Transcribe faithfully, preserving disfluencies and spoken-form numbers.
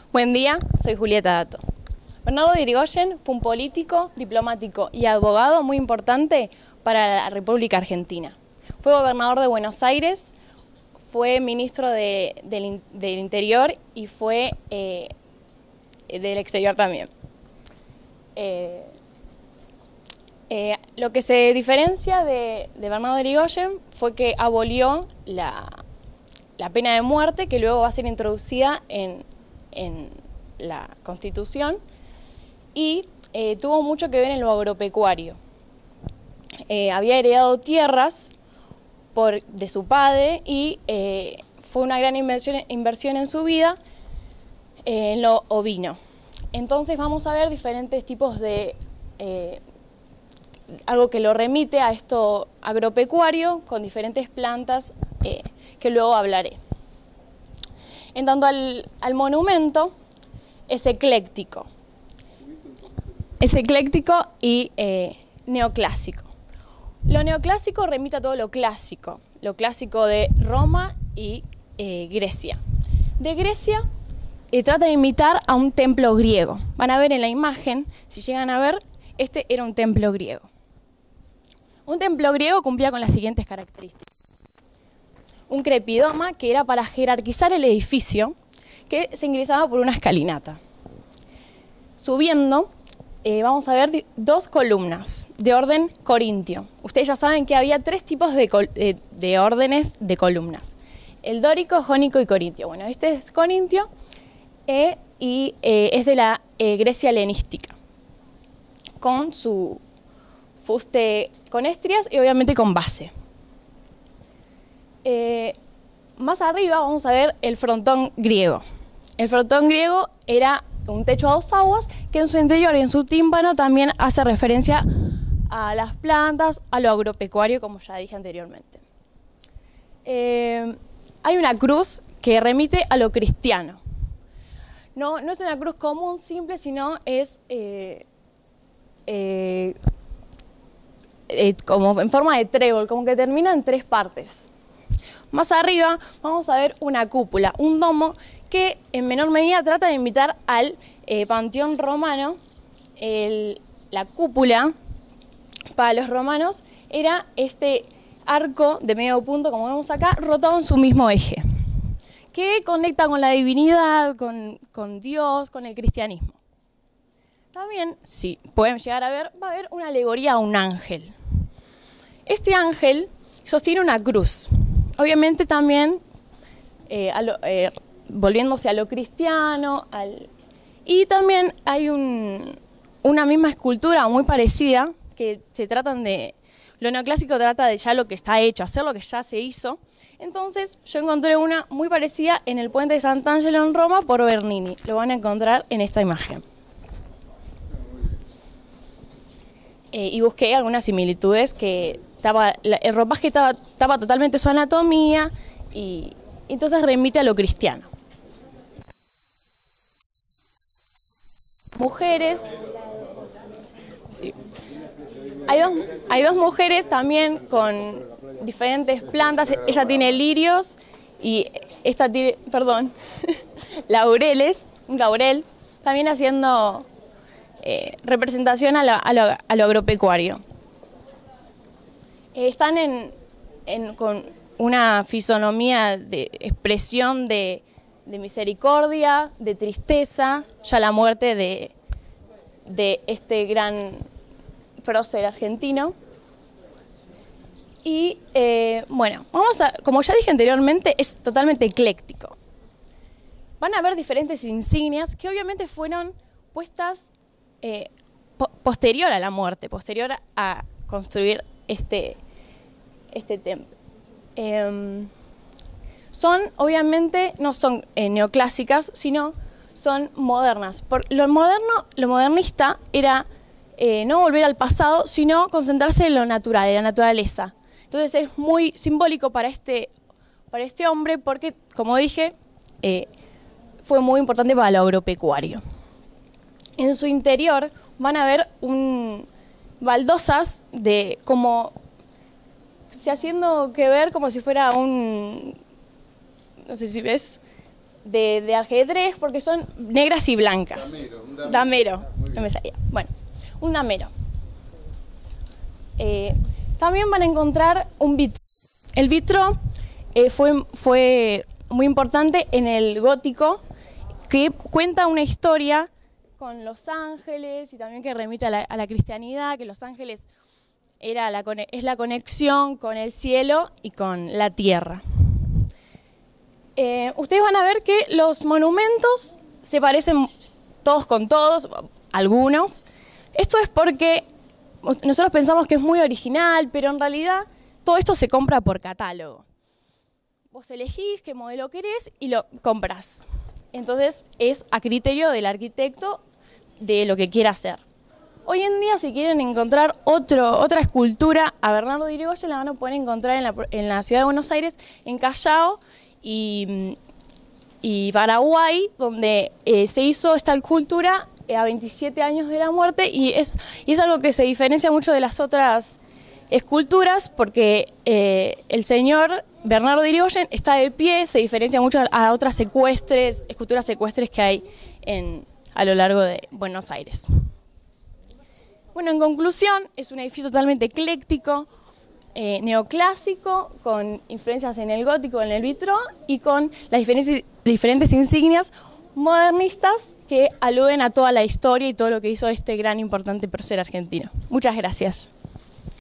Buen día, soy Julieta Dato. Bernardo de Irigoyen fue un político, diplomático y abogado muy importante para la República Argentina. Fue gobernador de Buenos Aires, fue ministro de, del, del Interior y fue eh, del Exterior también. Eh, eh, lo que se diferencia de, de Bernardo de Irigoyen fue que abolió la, la pena de muerte, que luego va a ser introducida en, en la Constitución, y eh, tuvo mucho que ver en lo agropecuario. Eh, había heredado tierras por, de su padre y eh, fue una gran inversión, inversión en su vida eh, en lo ovino. Entonces vamos a ver diferentes tipos de, eh, algo que lo remite a esto agropecuario con diferentes plantas eh, que luego hablaré. En tanto al, al monumento, es ecléctico. Es ecléctico y eh, neoclásico. Lo neoclásico remite a todo lo clásico, lo clásico de Roma y eh, Grecia. De Grecia eh, trata de imitar a un templo griego. Van a ver en la imagen, si llegan a ver, este era un templo griego. Un templo griego cumplía con las siguientes características. Un crepidoma, que era para jerarquizar el edificio, que se ingresaba por una escalinata. Subiendo, Eh, vamos a ver dos columnas de orden corintio. Ustedes ya saben que había tres tipos de, de, de órdenes de columnas: el dórico, jónico y corintio. Bueno, este es corintio eh, y eh, es de la eh, Grecia helenística, con su fuste con estrias y obviamente con base. Eh, más arriba vamos a ver el frontón griego. El frontón griego era un techo a dos aguas que en su interior y en su tímpano también hace referencia a las plantas, a lo agropecuario, como ya dije anteriormente. Eh, hay una cruz que remite a lo cristiano. No, no es una cruz común, simple, sino es eh, eh, eh, como en forma de trébol, como que termina en tres partes. Más arriba vamos a ver una cúpula, un domo, que en menor medida trata de imitar al eh, panteón romano. El, la cúpula para los romanos era este arco de medio punto, como vemos acá, rotado en su mismo eje, que conecta con la divinidad, con, con Dios, con el cristianismo. También, si pueden llegar a ver, va a haber una alegoría a un ángel. Este ángel sostiene una cruz, obviamente también eh, a lo, eh, volviéndose a lo cristiano, al... y también hay un, una misma escultura muy parecida, que se tratan de, lo neoclásico trata de ya lo que está hecho, hacer lo que ya se hizo. Entonces yo encontré una muy parecida en el puente de Sant'Angelo en Roma por Bernini, lo van a encontrar en esta imagen. Eh, y busqué algunas similitudes que tapa, el ropaje tapa, tapa totalmente su anatomía y entonces remite a lo cristiano. Mujeres, sí. hay, dos, hay dos mujeres también con diferentes plantas. Ella tiene lirios y esta tiene, perdón, laureles, un laurel, también haciendo eh, representación a, la, a, lo, a lo agropecuario. Eh, están en, en, con una fisonomía de expresión de de misericordia, de tristeza, ya la muerte de, de este gran prócer argentino. Y eh, bueno, vamos a, como ya dije anteriormente, es totalmente ecléctico. Van a ver diferentes insignias que obviamente fueron puestas eh, po posterior a la muerte, posterior a construir este, este templo. Eh, Son, obviamente, no son eh, neoclásicas, sino son modernas. Por, lo moderno, lo modernista era eh, no volver al pasado, sino concentrarse en lo natural, en la naturaleza. Entonces es muy simbólico para este, para este hombre porque, como dije, eh, fue muy importante para lo agropecuario. En su interior van a ver un, baldosas de como, se haciendo que ver como si fuera un... no sé si ves, de, de ajedrez porque son negras y blancas. Damero, un damero. Damero, no me salía. Bueno, un damero. Eh, también van a encontrar un vitro. El vitro eh, fue, fue muy importante en el gótico, que cuenta una historia con los ángeles y también que remite a la, a la cristianidad, que los ángeles era la, es la conexión con el cielo y con la tierra. Eh, ustedes van a ver que los monumentos se parecen todos con todos, algunos. Esto es porque nosotros pensamos que es muy original, pero en realidad todo esto se compra por catálogo. Vos elegís qué modelo querés y lo compras. Entonces es a criterio del arquitecto de lo que quiera hacer. Hoy en día, si quieren encontrar otro, otra escultura a Bernardo de Irigoyen, la van a poder encontrar en la, en la ciudad de Buenos Aires, en Callao y, y Paraguay, donde eh, se hizo esta escultura a veintisiete años de la muerte, y es, y es algo que se diferencia mucho de las otras esculturas, porque eh, el señor Bernardo de Irigoyen está de pie, se diferencia mucho a otras secuestres, esculturas secuestres que hay en, a lo largo de Buenos Aires. Bueno, en conclusión, es un edificio totalmente ecléctico, eh, neoclásico, con influencias en el gótico, en el vitro, y con las diferentes, diferentes insignias modernistas que aluden a toda la historia y todo lo que hizo este gran importante prócer argentino. Muchas gracias.